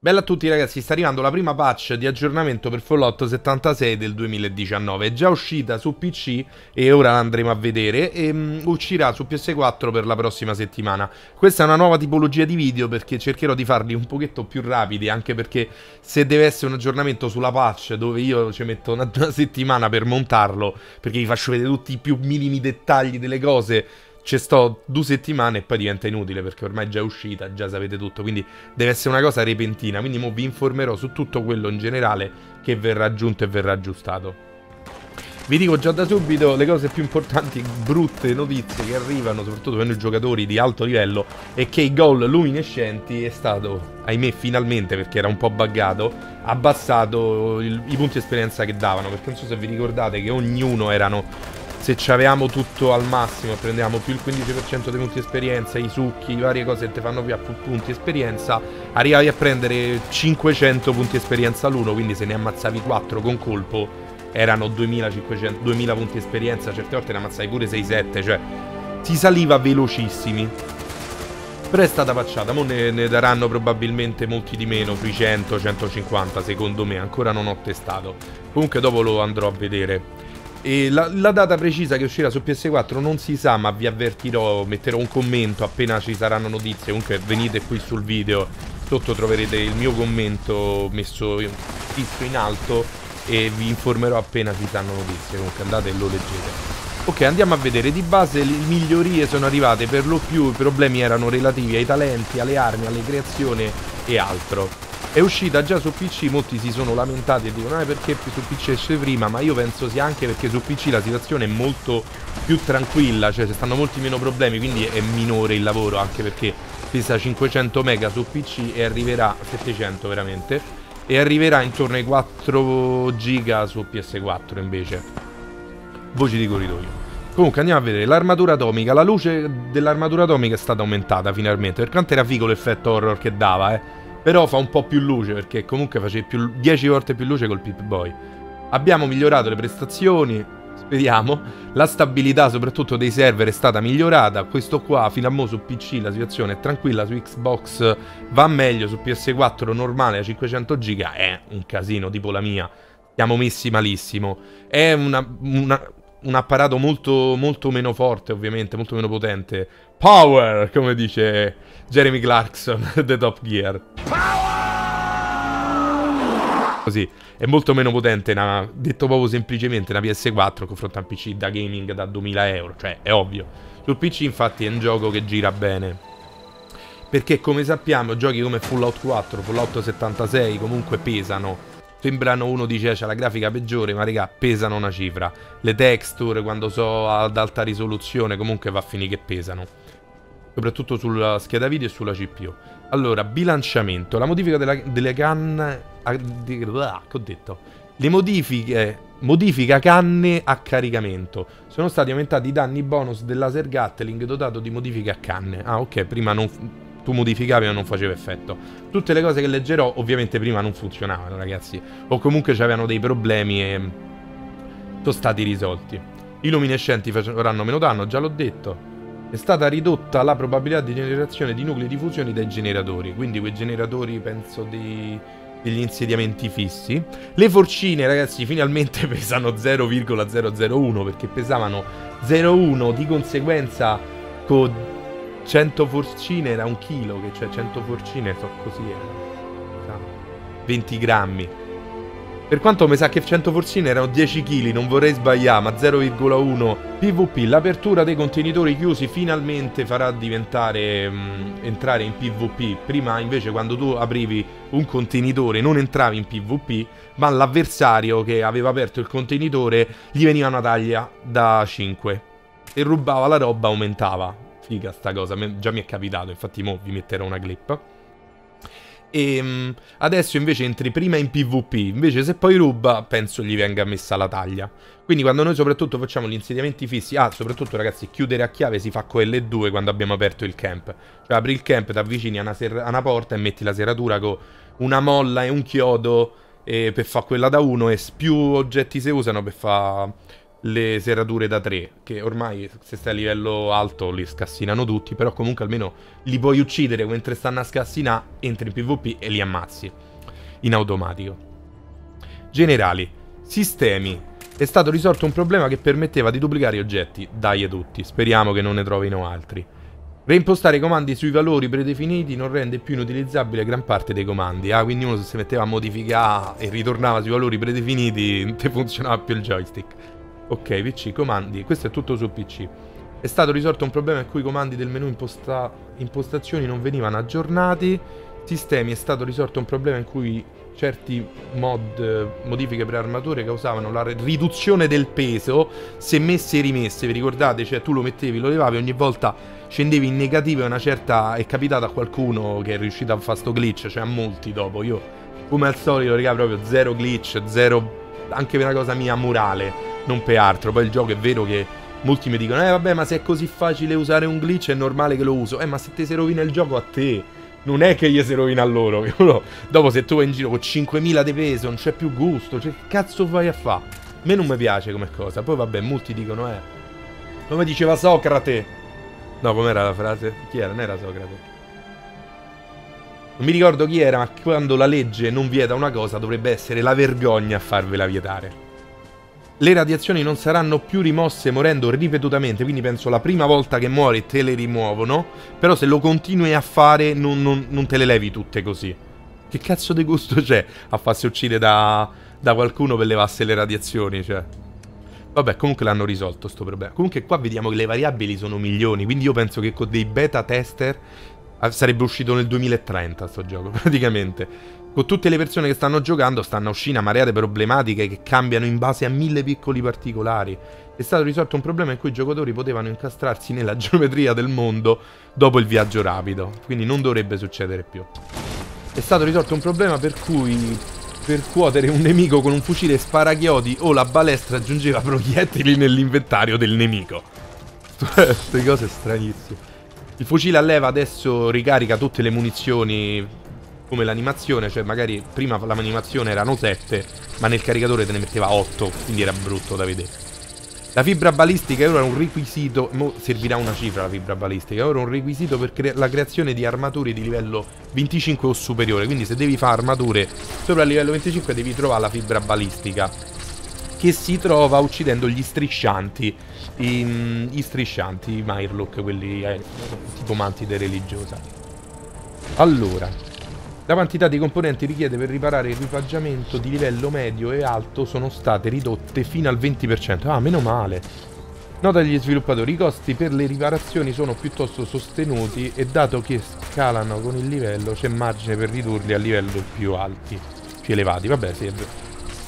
Bella a tutti ragazzi, sta arrivando la prima patch di aggiornamento per Fallout 76 del 2019. È già uscita su PC e ora la andremo a vedere e uscirà su PS4 per la prossima settimana. Questa è una nuova tipologia di video perché cercherò di farli un pochetto più rapidi, anche perché se deve essere un aggiornamento sulla patch dove io ci metto una settimana per montarlo, perché vi faccio vedere tutti i più minimi dettagli delle cose, ci sto 2 settimane e poi diventa inutile perché ormai è già uscita, già sapete tutto, quindi deve essere una cosa repentina, quindi mo vi informerò su tutto quello in generale che verrà aggiunto e verrà aggiustato. Vi dico già da subito le cose più importanti, brutte notizie che arrivano, soprattutto per noi giocatori di alto livello, è che i goal luminescenti è stato, ahimè finalmente perché era un po' buggato, abbassato i punti esperienza che davano, perché non so se vi ricordate che ognuno erano... Se ci avevamo tutto al massimo, prendevamo più il 15% dei punti esperienza, i succhi, varie cose che ti fanno più punti esperienza, arrivavi a prendere 500 punti esperienza l'uno, quindi se ne ammazzavi 4 con colpo, erano 2500, 2000 punti esperienza, certe volte ne ammazzavi pure 6-7, cioè si saliva velocissimi. Però è stata patchata, mo ne daranno probabilmente molti di meno, sui 100-150 secondo me, ancora non ho testato. Comunque dopo lo andrò a vedere. E la data precisa che uscirà su PS4 non si sa, ma vi avvertirò, metterò un commento appena ci saranno notizie. Comunque venite qui sul video, sotto troverete il mio commento messo fisso in alto e vi informerò appena ci saranno notizie. Comunque andate e lo leggete. Ok, andiamo a vedere. Di base le migliorie sono arrivate, per lo più i problemi erano relativi ai talenti, alle armi, alle creazioni e altro. È uscita già su PC, molti si sono lamentati e dicono perché su PC esce prima, ma io penso sia anche perché su PC la situazione è molto più tranquilla, cioè ci stanno molti meno problemi, quindi è minore il lavoro, anche perché pesa 500 mega su PC e arriverà 700 veramente, e arriverà intorno ai 4 giga su PS4 invece. Voci di corridoio. Comunque andiamo a vedere l'armatura atomica. La luce dell'armatura atomica è stata aumentata finalmente, per quanto era figo l'effetto horror che dava, però fa un po' più luce, perché comunque facevi 10 volte più luce col Pip-Boy. Abbiamo migliorato le prestazioni, speriamo. La stabilità soprattutto dei server è stata migliorata. Questo qua, fino a mo' su PC la situazione è tranquilla, su Xbox va meglio, su PS4 normale a 500 giga è un casino, tipo la mia. Siamo messi malissimo. È un apparato molto, molto meno forte, ovviamente, molto meno potente. Power, come dice Jeremy Clarkson, The Top Gear. Così, è molto meno potente, detto proprio semplicemente, una PS4 confronto a un PC da gaming da 2000 euro, cioè, è ovvio. Sul PC, infatti, è un gioco che gira bene. Perché, come sappiamo, giochi come Fallout 4, Fallout 76, comunque pesano. Sembrano, uno dice c'ha la grafica peggiore, ma raga, pesano una cifra. Le texture quando so ad alta risoluzione comunque va a finire che pesano. Soprattutto sulla scheda video e sulla CPU. Allora, bilanciamento. La modifica delle canne... che ho detto? Le modifica canne a caricamento. Sono stati aumentati i danni bonus del laser Gatling dotato di modifiche a canne. Ah, ok, prima non... tu modificavi ma non faceva effetto. Tutte le cose che leggerò ovviamente prima non funzionavano, ragazzi, o comunque c'avevano dei problemi e sono stati risolti. I luminescenti faranno meno danno, già l'ho detto. È stata ridotta la probabilità di generazione di nuclei di fusione dai generatori, quindi quei generatori penso degli insediamenti fissi. Le forcine, ragazzi, finalmente pesano 0,001 perché pesavano 0,1, di conseguenza con 100 forcine era un chilo, che cioè 100 forcine so così erano 20 grammi. Per quanto mi sa che 100 forcine erano 10 kg, non vorrei sbagliare, ma 0,1 PvP. L'apertura dei contenitori chiusi finalmente farà diventare entrare in PvP. Prima invece quando tu aprivi un contenitore non entravi in PvP, ma l'avversario che aveva aperto il contenitore gli veniva una taglia da 5 e rubava la roba, aumentava. Figa sta cosa, già mi è capitato, infatti mo vi metterò una clip. E adesso invece entri prima in PvP, invece se poi ruba penso gli venga messa la taglia. Quindi quando noi soprattutto facciamo gli insediamenti fissi, soprattutto ragazzi, chiudere a chiave si fa con L2 quando abbiamo aperto il camp. Cioè apri il camp, ti avvicini a una porta e metti la serratura con una molla e un chiodo per fare quella da 1 e più oggetti si usano per fare le serrature da 3, che ormai se stai a livello alto li scassinano tutti, però comunque almeno li puoi uccidere mentre stanno a scassinare, entri in PvP e li ammazzi in automatico. Generali, sistemi. È stato risolto un problema che permetteva di duplicare gli oggetti. Dai tutti, speriamo che non ne trovino altri. Reimpostare i comandi sui valori predefiniti non rende più inutilizzabile gran parte dei comandi. Ah, quindi uno se si metteva a modificare e ritornava sui valori predefiniti, non ti funzionava più il joystick. Ok, PC, comandi. Questo è tutto su PC. È stato risolto un problema in cui i comandi del menu impostazioni non venivano aggiornati. Sistemi, è stato risolto un problema in cui certi modifiche per armature causavano la riduzione del peso se messe e rimesse. Vi ricordate? Cioè tu lo mettevi, lo levavi, ogni volta scendevi in negativo e una certa... È capitato a qualcuno che è riuscito a fare sto glitch, cioè a molti dopo. Io, come al solito, raga, proprio zero glitch, zero... Anche per una cosa mia morale, non per altro. Poi il gioco è vero che molti mi dicono vabbè, ma se è così facile usare un glitch è normale che lo uso. Ma se te si rovina il gioco a te, non è che gli si rovina a loro. Dopo se tu vai in giro con 5.000 di peso non c'è più gusto. Cioè che cazzo fai a fa? A me non mi piace come cosa. Poi vabbè, molti dicono come diceva Socrate. No, com'era la frase? Chi era? Non era Socrate. Non mi ricordo chi era, ma quando la legge non vieta una cosa dovrebbe essere la vergogna a farvela vietare. Le radiazioni non saranno più rimosse morendo ripetutamente, quindi penso la prima volta che muori te le rimuovono, però se lo continui a fare non te le levi tutte così. Che cazzo di gusto c'è a farsi uccidere da qualcuno per levarsi le radiazioni, cioè? Vabbè, comunque l'hanno risolto sto problema. Comunque qua vediamo che le variabili sono milioni, quindi io penso che con dei beta tester sarebbe uscito nel 2030 sto gioco, praticamente. Con tutte le persone che stanno giocando stanno uscendo a marea di problematiche che cambiano in base a 1000 piccoli particolari. È stato risolto un problema in cui i giocatori potevano incastrarsi nella geometria del mondo dopo il viaggio rapido, quindi non dovrebbe succedere più. È stato risolto un problema per cui percuotere un nemico con un fucile sparachiodi o la balestra aggiungeva proiettili nell'inventario del nemico. Queste cose stranissime. Il fucile a leva adesso ricarica tutte le munizioni come l'animazione, cioè magari prima l'animazione erano 7, ma nel caricatore te ne metteva 8, quindi era brutto da vedere. La fibra balistica ora è un requisito, mo servirà una cifra la fibra balistica, ora è un requisito per la creazione di armature di livello 25 o superiore, quindi se devi fare armature sopra il livello 25 devi trovare la fibra balistica, che si trova uccidendo gli striscianti, i Mirlock, quelli tipo mantide religiosa. Allora, la quantità di componenti richiede per riparare il equipaggiamento di livello medio e alto sono state ridotte fino al 20%. Ah, meno male. Nota degli sviluppatori, i costi per le riparazioni sono piuttosto sostenuti e dato che scalano con il livello c'è margine per ridurli a livelli più alti, più elevati. Vabbè, sì, è vero.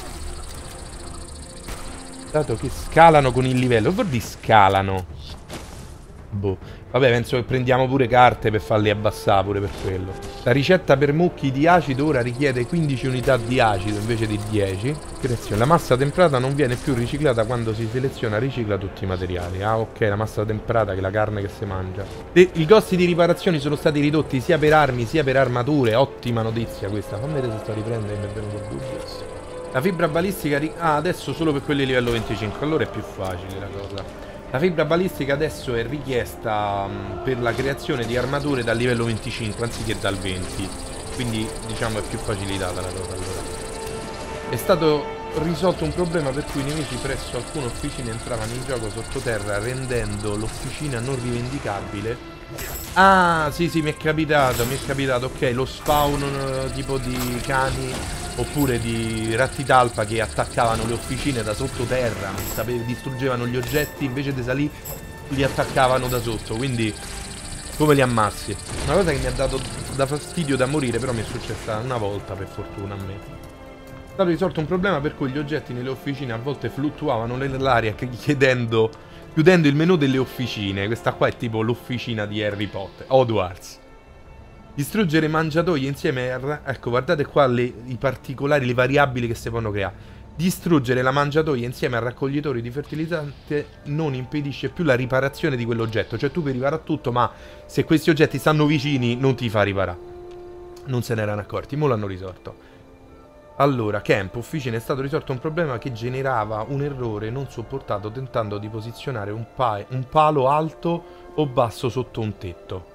Dato che scalano con il livello. Che vuol dire scalano? Boh. Vabbè, penso che prendiamo pure carte per farli abbassare pure per quello. La ricetta per mucchi di acido ora richiede 15 unità di acido invece di 10. Creazione. La massa temprata non viene più riciclata quando si seleziona ricicla tutti i materiali. Ah, ok, la massa temprata che è la carne che si mangia. I costi di riparazioni sono stati ridotti sia per armi sia per armature. Ottima notizia questa. Fammi vedere se sto riprendendo, mi è venuto il dubbio. La fibra balistica... adesso solo per quelli livello 25. Allora è più facile la cosa. La fibra balistica adesso è richiesta per la creazione di armature dal livello 25 anziché dal 20. Quindi diciamo è più facilitata la cosa allora. È stato risolto un problema per cui i nemici presso alcune officine entravano in gioco sottoterra rendendo l'officina non rivendicabile. Ah, sì, mi è capitato, ok, lo spawn tipo di cani oppure di ratti talpa che attaccavano le officine da sottoterra, distruggevano gli oggetti, invece di salire li attaccavano da sotto, quindi come li ammazzi? Una cosa che mi ha dato da fastidio da morire, però mi è successa una volta per fortuna a me. È stato risolto un problema per cui gli oggetti nelle officine a volte fluttuavano nell'aria chiudendo il menu delle officine. Questa qua è tipo l'officina di Harry Potter, Hogwarts. Distruggere mangiatoie insieme a... Ecco, guardate qua i particolari, le variabili che si possono creare. Distruggere la mangiatoia insieme al raccoglitore di fertilizzante non impedisce più la riparazione di quell'oggetto. Cioè tu puoi riparare tutto, ma se questi oggetti stanno vicini non ti fa riparare. Non se ne erano accorti, mo l'hanno risolto. Allora, camp, officina, è stato risolto un problema che generava un errore non sopportato tentando di posizionare un palo alto o basso sotto un tetto.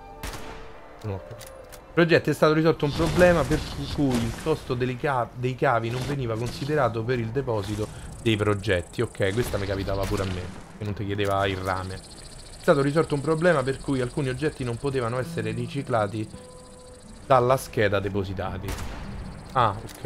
No. Progetto, è stato risolto un problema per cui il costo dei cavi non veniva considerato per il deposito dei progetti. Ok, questa mi capitava pure a me, che non ti chiedeva il rame. È stato risolto un problema per cui alcuni oggetti non potevano essere riciclati dalla scheda depositati. Ah, ok.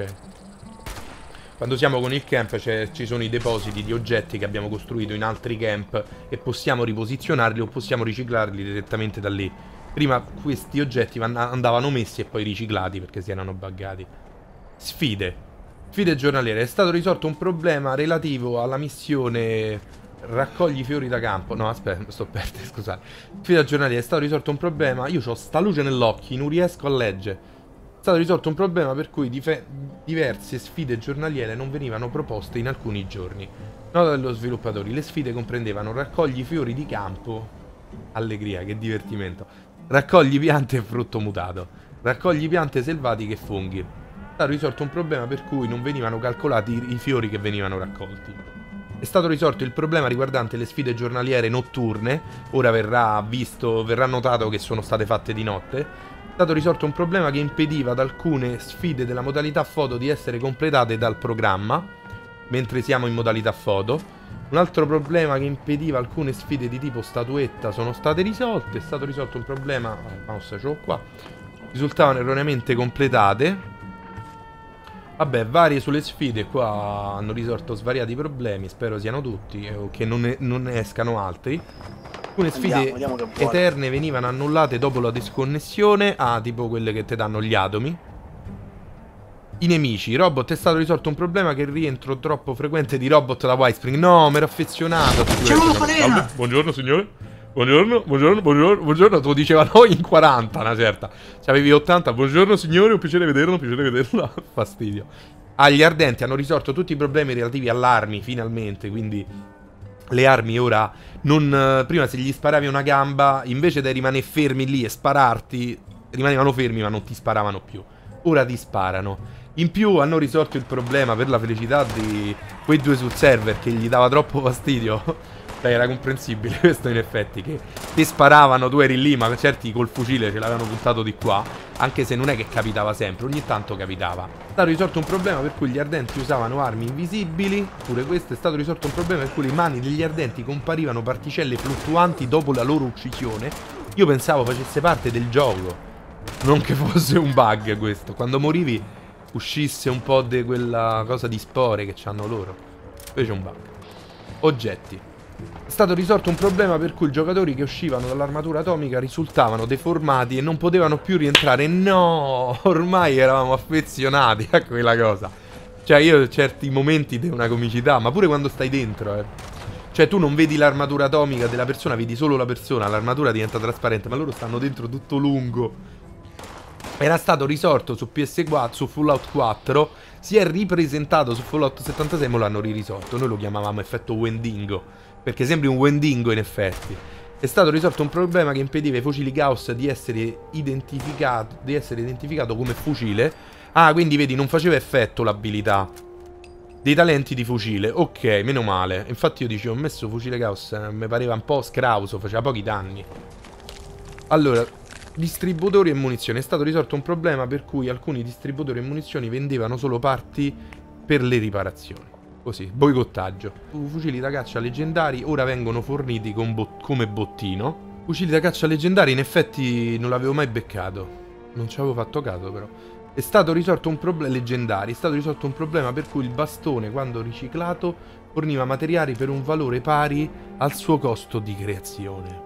Quando siamo con il camp ci sono i depositi di oggetti che abbiamo costruito in altri camp e possiamo riposizionarli o possiamo riciclarli direttamente da lì. Prima questi oggetti andavano messi e poi riciclati perché si erano buggati. Sfide. Sfide giornaliere. È stato risolto un problema relativo alla missione raccogli fiori da campo. No, aspetta, sto perdendo, scusate. Sfida giornaliera. È stato risolto un problema. Io ho sta luce nell'occhio, non riesco a leggere. È stato risolto un problema per cui diverse sfide giornaliere non venivano proposte in alcuni giorni. Nota dello sviluppatore. Le sfide comprendevano raccogli fiori di campo. Allegria, che divertimento. Raccogli piante e frutto mutato. Raccogli piante selvatiche e funghi. È stato risolto un problema per cui non venivano calcolati i fiori che venivano raccolti. È stato risolto il problema riguardante le sfide giornaliere notturne. Ora verrà notato che sono state fatte di notte. È stato risolto un problema che impediva ad alcune sfide della modalità foto di essere completate dal programma mentre siamo in modalità foto. Un altro problema che impediva alcune sfide di tipo statuetta sono state risolte. È stato risolto un problema. Il mouse ce l'ho qua. Risultavano erroneamente completate. Vabbè, varie sulle sfide. Qua hanno risolto svariati problemi. Spero siano tutti. O che non ne escano altri. Alcune sfide eterne venivano annullate dopo la disconnessione. Ah, tipo quelle che ti danno gli atomi. I nemici, robot, è stato risolto un problema che il rientro troppo frequente di robot da Whitespring. No, mi ero affezionato. Salve, buongiorno signore. Buongiorno, buongiorno, buongiorno, buongiorno. Te lo diceva noi in 40 una certa. Se avevi 80, buongiorno signore, un piacere vederlo, un piacere vederlo. Fastidio. Gli ardenti hanno risolto tutti i problemi relativi all'armi, finalmente. Quindi le armi ora non... prima se gli sparavi una gamba, invece di rimanere fermi lì e spararti, rimanevano fermi ma non ti sparavano più. Ora ti sparano. In più hanno risolto il problema, per la felicità di quei due sul server, che gli dava troppo fastidio. Dai, era comprensibile questo in effetti, che ti sparavano, tu eri lì, ma certi col fucile ce l'avevano puntato di qua. Anche se non è che capitava sempre, ogni tanto capitava. È stato risolto un problema per cui gli ardenti usavano armi invisibili. Pure questo è stato risolto un problema per cui le mani degli ardenti comparivano particelle fluttuanti dopo la loro uccisione. Io pensavo facesse parte del gioco, non che fosse un bug questo. Quando morivi uscisse un po' di quella cosa di spore che c'hanno loro. Invece è un bug. Oggetti. È stato risolto un problema per cui i giocatori che uscivano dall'armatura atomica risultavano deformati e non potevano più rientrare. No, ormai eravamo affezionati a quella cosa. Cioè io ho certi momenti di una comicità, ma pure quando stai dentro, Cioè tu non vedi l'armatura atomica della persona, vedi solo la persona, l'armatura diventa trasparente, ma loro stanno dentro tutto lungo. Era stato risolto su PS4, su Fallout 4, si è ripresentato su Fallout 76 e me l'hanno risolto. Noi lo chiamavamo effetto Wendingo, perché sembri un Wendingo in effetti. È stato risolto un problema che impediva ai fucili Gauss di essere identificato come fucile. Ah, quindi vedi, non faceva effetto l'abilità dei talenti di fucile. Ok, meno male. Infatti io dicevo, ho messo fucile Gauss, mi pareva un po' scrauso, faceva pochi danni. Allora, distributori e munizioni. È stato risolto un problema per cui alcuni distributori e munizioni vendevano solo parti per le riparazioni. Così, boicottaggio. Fucili da caccia leggendari ora vengono forniti come bottino. Fucili da caccia leggendari in effetti non l'avevo mai beccato. Non ci avevo fatto caso però. È stato risolto un problema leggendari. È stato risolto un problema per cui il bastone, quando riciclato, forniva materiali per un valore pari al suo costo di creazione.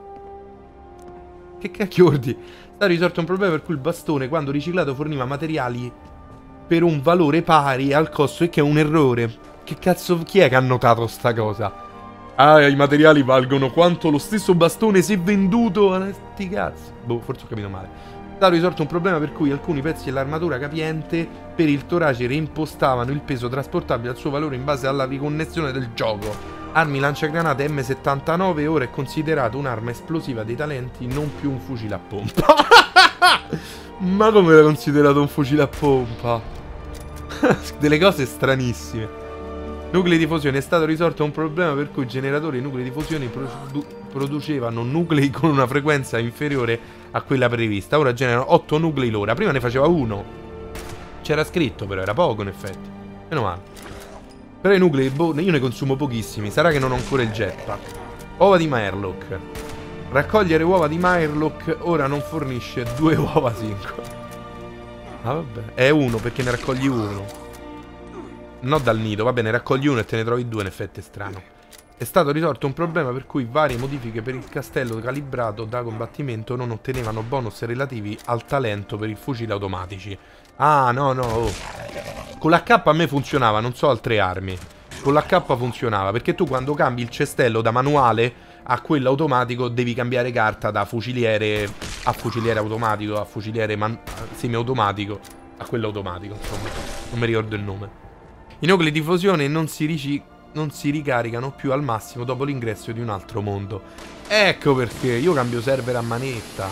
Che cacchio vuol dire? È stato risolto un problema per cui il bastone, quando riciclato, forniva materiali per un valore pari al costo, e che è un errore. Che cazzo, chi è che ha notato sta cosa? Ah, i materiali valgono quanto lo stesso bastone se venduto. Sti cazzi. Boh, forse ho capito male. È stato risolto un problema per cui alcuni pezzi dell'armatura capiente per il torace reimpostavano il peso trasportabile al suo valore in base alla riconnessione del gioco. Armi lanciagranate M79 ora è considerato un'arma esplosiva dei talenti, non più un fucile a pompa. Ma come l'hai considerato un fucile a pompa? Delle cose stranissime. Nuclei di fusione. È stato risolto un problema per cui i generatori e nuclei di fusione producevano nuclei con una frequenza inferiore a quella prevista. Ora generano 8 nuclei l'ora. Prima ne faceva 1. C'era scritto però, era poco in effetti. Meno male. Però i nuclei, boh, io ne consumo pochissimi. Sarà che non ho ancora il jetpack. Uova di Murloc. Raccogliere uova di Murloc ora non fornisce 2 uova singole. Ah vabbè. È 1 perché ne raccogli 1. No dal nido, va bene, raccogli 1 e te ne trovi 2, in effetti è strano. È stato risolto un problema per cui varie modifiche per il castello calibrato da combattimento non ottenevano bonus relativi al talento per il fucile automatici. Ah, no, no, oh. Con l'HP a me funzionava, non so altre armi. Con l'HP funzionava, perché tu quando cambi il cestello da manuale a quello automatico devi cambiare carta da fuciliere a fuciliere automatico, a fuciliere semiautomatico, a quello automatico, insomma. Non mi ricordo il nome. I nuclei di fusione non si ricaricano più al massimo dopo l'ingresso di un altro mondo. Ecco perché io cambio server a manetta.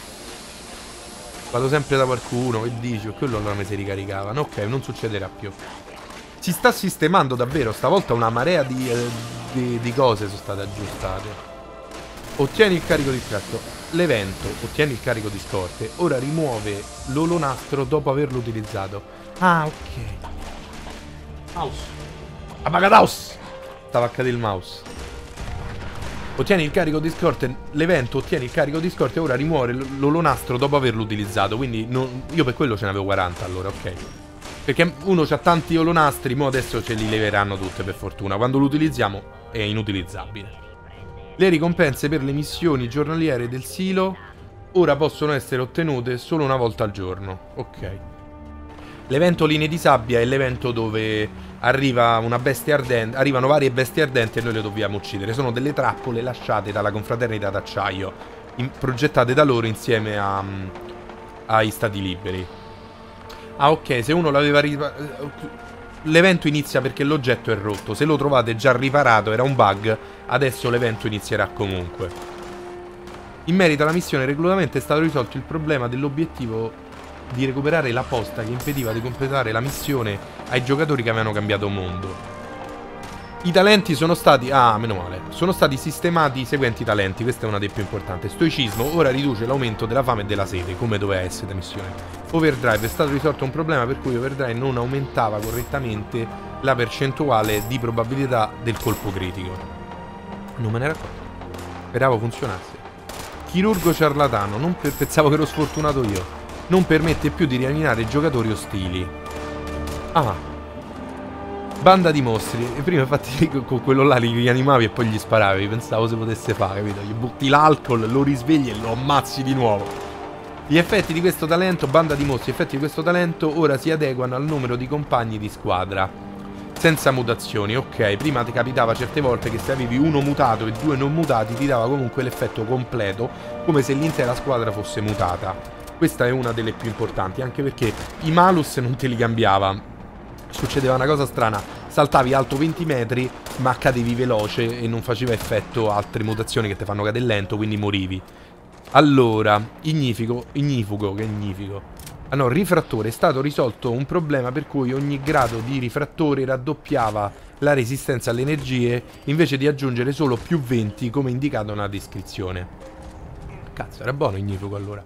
Vado sempre da qualcuno e dici, quello allora mi si ricaricavano. Ok, non succederà più. Si sta sistemando davvero, stavolta una marea di cose sono state aggiustate. Ottieni il carico di tratto. L'evento, ottieni il carico di scorte. Ora rimuove l'olonastro dopo averlo utilizzato. Ah, ok. Mouse. Apagadaus. Stava a cadere il mouse. Ottieni il carico di scorte. L'evento ottieni il carico di scorte. Ora rimuove l'olonastro dopo averlo utilizzato. Quindi io per quello ce ne avevo 40 allora, ok. Perché uno c'ha tanti olonastri. Mo adesso ce li leveranno tutte per fortuna. Quando lo utilizziamo è inutilizzabile. Le ricompense per le missioni giornaliere del silo ora possono essere ottenute solo una volta al giorno. Ok. L'evento linee di sabbia è l'evento dove arriva una bestia ardente, arrivano varie bestie ardenti e noi le dobbiamo uccidere. Sono delle trappole lasciate dalla confraternita d'acciaio, progettate da loro insieme ai stati liberi. Ah ok, se uno l'aveva l'evento inizia perché l'oggetto è rotto. Se lo trovate già riparato, era un bug, adesso l'evento inizierà comunque. In merito alla missione reclutamento è stato risolto il problema dell'obiettivo di recuperare la posta che impediva di completare la missione ai giocatori che avevano cambiato mondo. I talenti sono stati... ah, meno male. Sono stati sistemati i seguenti talenti. Questa è una dei più importanti. Stoicismo ora riduce l'aumento della fame e della sete, come doveva essere la missione. Overdrive è stato risolto un problema per cui Overdrive non aumentava correttamente la percentuale di probabilità del colpo critico. Non me ne ero accorto. Speravo funzionasse. Chirurgo ciarlatano. Pensavo che ero sfortunato io. Non permette più di rianiimare giocatori ostili. Ah. Banda di mostri. E prima infatti con quello là li rianimavi e poi gli sparavi. Pensavo si potesse fare, capito? Gli butti l'alcol, lo risvegli e lo ammazzi di nuovo. Gli effetti di questo talento, banda di mostri, gli effetti di questo talento ora si adeguano al numero di compagni di squadra. Senza mutazioni, ok. Prima ti capitava certe volte che se avevi uno mutato e 2 non mutati ti dava comunque l'effetto completo, come se l'intera squadra fosse mutata. Questa è una delle più importanti, anche perché i malus non te li cambiava. Succedeva una cosa strana, saltavi alto 20 metri ma cadevi veloce e non faceva effetto altre mutazioni che ti fanno cadere lento, quindi morivi. Allora, ignifugo, che ignifico? Ah no, rifrattore. È stato risolto un problema per cui ogni grado di rifrattore raddoppiava la resistenza alle energie invece di aggiungere solo più 20 come indicato nella descrizione. Cazzo, era buono ignifugo allora.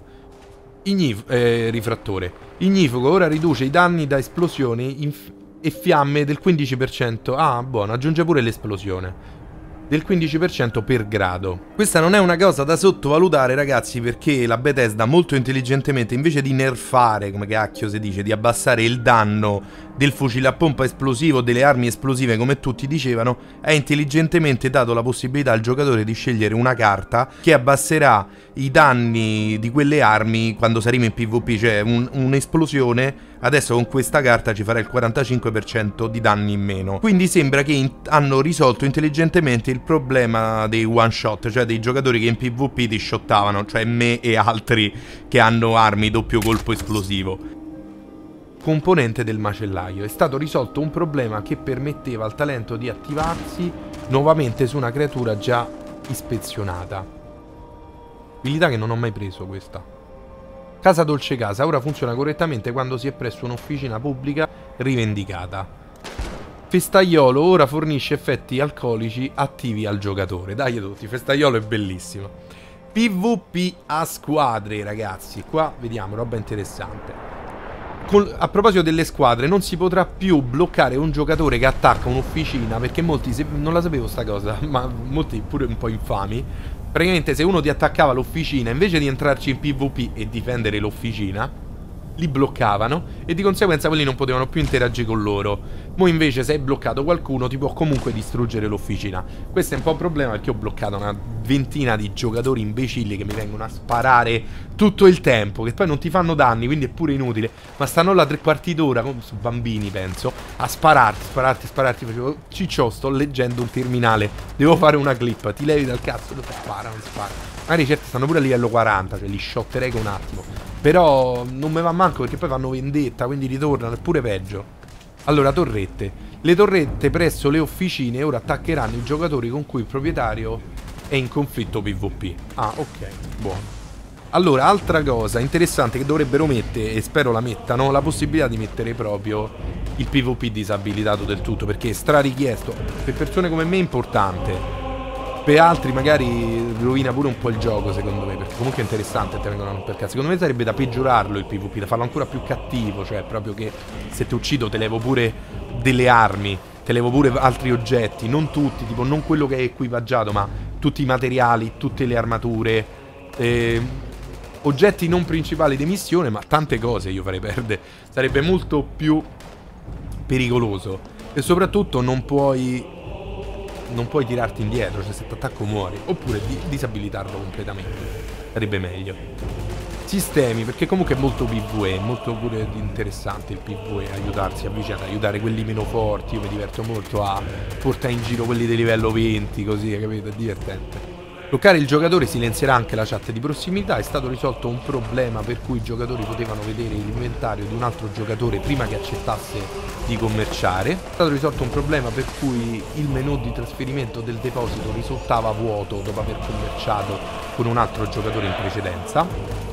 Rifrattore. Ignifugo ora riduce i danni da esplosioni e fiamme del 15%. Ah, buono, aggiunge pure l'esplosione. Del 15% per grado. Questa non è una cosa da sottovalutare, ragazzi, perché la Bethesda molto intelligentemente, invece di nerfare, come cacchio si dice, di abbassare il danno del fucile a pompa esplosivo, delle armi esplosive come tutti dicevano, ha intelligentemente dato la possibilità al giocatore di scegliere una carta che abbasserà i danni di quelle armi quando saremo in PvP, cioè un'esplosione adesso con questa carta ci farà il 45% di danni in meno. Quindi sembra che hanno risolto intelligentemente il problema dei one shot, cioè dei giocatori che in PvP ti shottavano, cioè me e altri che hanno armi doppio colpo esplosivo. Componente del macellaio. È stato risolto un problema che permetteva al talento di attivarsi nuovamente su una creatura già ispezionata. Abilità che non ho mai preso questa. Casa Dolce Casa ora funziona correttamente quando si è presso un'officina pubblica rivendicata. Festaiolo ora fornisce effetti alcolici attivi al giocatore. Dai tutti, Festaiolo è bellissimo. PvP a squadre, ragazzi. Qua vediamo, roba interessante. A proposito delle squadre, non si potrà più bloccare un giocatore che attacca un'officina, perché molti, non la sapevo sta cosa, ma molti pure un po' infami. Praticamente se uno ti attaccava l'officina, invece di entrarci in PvP e difendere l'officina, li bloccavano e di conseguenza quelli non potevano più interagire con loro. Mo invece se hai bloccato qualcuno ti può comunque distruggere l'officina. Questo è un po' un problema perché ho bloccato una ventina di giocatori imbecilli che mi vengono a sparare tutto il tempo, che poi non ti fanno danni, quindi è pure inutile, ma stanno là 3/4 d'ora, come su bambini penso, a spararti. Facevo ciccio, sto leggendo un terminale, devo fare una clip, ti levi dal cazzo, sparano. Magari certi stanno pure a livello 40, cioè li shotterei con un attimo. Però non me va manco perché poi fanno vendetta, quindi ritornano, è pure peggio. Allora, torrette. Le torrette presso le officine ora attaccheranno i giocatori con cui il proprietario è in conflitto PvP. Ah, ok, buono. Allora, altra cosa interessante che dovrebbero mettere, e spero la mettano, la possibilità di mettere proprio il PvP disabilitato del tutto, perché è strarichiesto. Per persone come me è importante. Per altri magari rovina pure un po' il gioco, secondo me, perché comunque è interessante, te vengono per cazzo. Secondo me sarebbe da peggiorarlo il PvP, da farlo ancora più cattivo, cioè proprio che se ti uccido te levo pure delle armi, te levo pure altri oggetti, non tutti, tipo non quello che è equipaggiato, ma tutti i materiali, tutte le armature, oggetti non principali di missione, ma tante cose io farei perdere. Sarebbe molto più pericoloso e soprattutto non puoi tirarti indietro, cioè se ti attacco muori. Oppure disabilitarlo completamente, sarebbe meglio. Sistemi, perché comunque è molto PvE, molto pure interessante il PvE, aiutarsi a vicenda, aiutare quelli meno forti. Io mi diverto molto a portare in giro quelli di livello 20, così, capito? È divertente. Bloccare il giocatore silenzierà anche la chat di prossimità. È stato risolto un problema per cui i giocatori potevano vedere l'inventario di un altro giocatore prima che accettasse di commerciare. È stato risolto un problema per cui il menu di trasferimento del deposito risultava vuoto dopo aver commerciato con un altro giocatore in precedenza.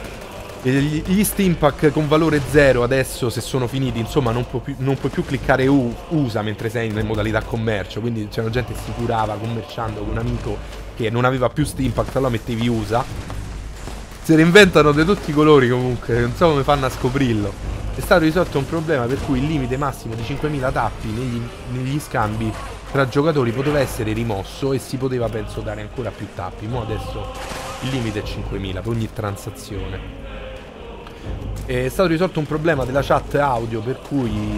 Gli Steampack con valore 0 adesso, se sono finiti, insomma non puoi più cliccare usa mentre sei in modalità commercio. Quindi c'era gente che si curava commerciando con un amico che non aveva più Steampack, allora mettevi usa. Se ne inventano di tutti i colori comunque, non so come fanno a scoprirlo. È stato risolto un problema per cui il limite massimo di 5.000 tappi negli scambi tra giocatori poteva essere rimosso e si poteva, penso, dare ancora più tappi. Ma adesso il limite è 5.000 per ogni transazione. È stato risolto un problema della chat audio per cui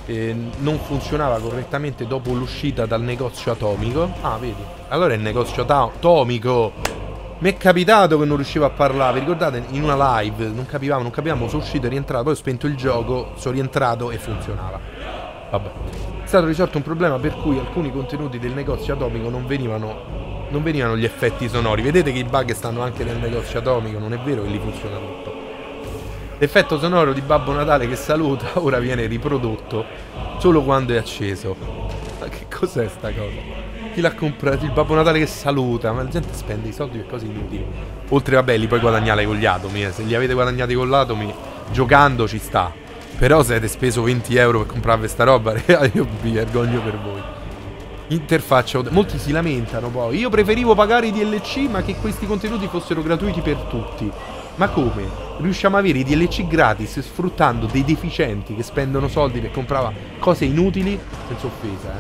non funzionava correttamente dopo l'uscita dal negozio atomico. Ah, vedi? Allora è il negozio atomico. Mi è capitato che non riuscivo a parlare. Vi ricordate? In una live non capivamo, sono uscito e rientrato. Poi ho spento il gioco, sono rientrato e funzionava. Vabbè. È stato risolto un problema per cui alcuni contenuti del negozio atomico non venivano gli effetti sonori. Vedete che i bug stanno anche nel negozio atomico. Non è vero che lì funziona tutto. L'effetto sonoro di Babbo Natale che saluta ora viene riprodotto solo quando è acceso. Ma che cos'è sta cosa? Chi l'ha comprato? Il Babbo Natale che saluta. Ma la gente spende i soldi per cose inutili. Oltre, vabbè, li puoi guadagnare con gli atomi. Se li avete guadagnati con l'atomi, giocando ci sta. Però se avete speso 20 euro per comprare sta roba, io mi vergogno per voi. Interfaccia. Molti si lamentano poi. Io preferivo pagare i DLC, ma che questi contenuti fossero gratuiti per tutti. Ma come? Riusciamo a avere i DLC gratis sfruttando dei deficienti che spendono soldi per comprare cose inutili, senza offesa,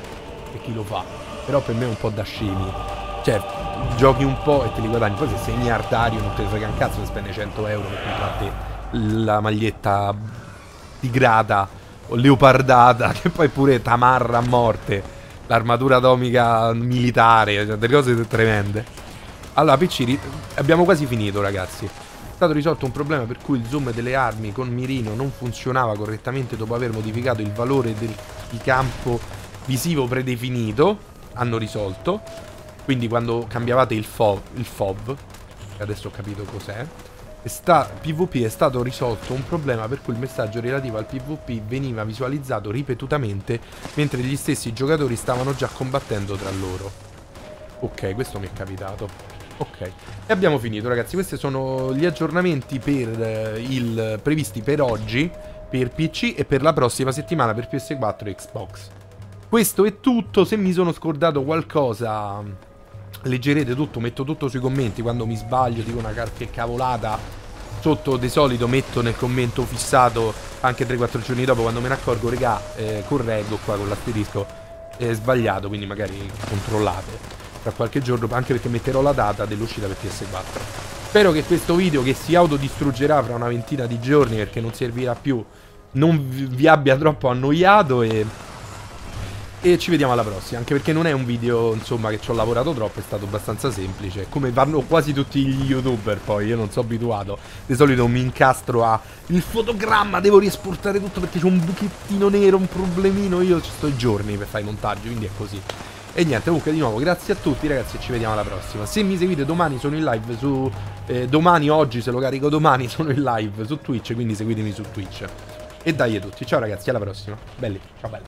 per chi lo fa. Però per me è un po' da scemi. Cioè, giochi un po' e te li guadagni. Poi se sei miliardario non te ne frega un cazzo se spende 100 euro per comprarti la maglietta tigrata o leopardata, che poi pure tamarra a morte, l'armatura atomica militare, cioè delle cose tremende. Allora, PC, abbiamo quasi finito, ragazzi. È stato risolto un problema per cui il zoom delle armi con mirino non funzionava correttamente dopo aver modificato il valore di campo visivo predefinito. Hanno risolto. Quindi quando cambiavate il FOV, adesso ho capito cos'è, PvP è stato risolto un problema per cui il messaggio relativo al PvP veniva visualizzato ripetutamente mentre gli stessi giocatori stavano già combattendo tra loro. Ok, questo mi è capitato. Ok, e abbiamo finito, ragazzi. Questi sono gli aggiornamenti previsti per oggi. per PC e per la prossima settimana per PS4 e Xbox. Questo è tutto. Se mi sono scordato qualcosa, leggerete tutto, metto tutto sui commenti. Quando mi sbaglio, dico una qualche cavolata, sotto di solito metto nel commento fissato anche 3-4 giorni dopo, quando me ne accorgo, regà, correggo qua con l'asterisco, è sbagliato, quindi magari controllate tra qualche giorno, anche perché metterò la data dell'uscita per PS4. Spero che questo video, che si autodistruggerà fra una ventina di giorni perché non servirà più, non vi abbia troppo annoiato e ci vediamo alla prossima. Anche perché non è un video, insomma, che ci ho lavorato troppo, è stato abbastanza semplice, come vanno quasi tutti gli youtuber. Poi io non sono abituato, di solito mi incastro a il fotogramma, devo riesportare tutto perché c'è un buchettino nero, un problemino, io ci sto i giorni per fare i montaggi, quindi è così. E niente, comunque di nuovo grazie a tutti ragazzi e ci vediamo alla prossima. Se mi seguite domani sono in live su oggi se lo carico domani sono in live su Twitch, quindi seguitemi su Twitch. E dai a tutti, ciao ragazzi, alla prossima. Belli, ciao belli.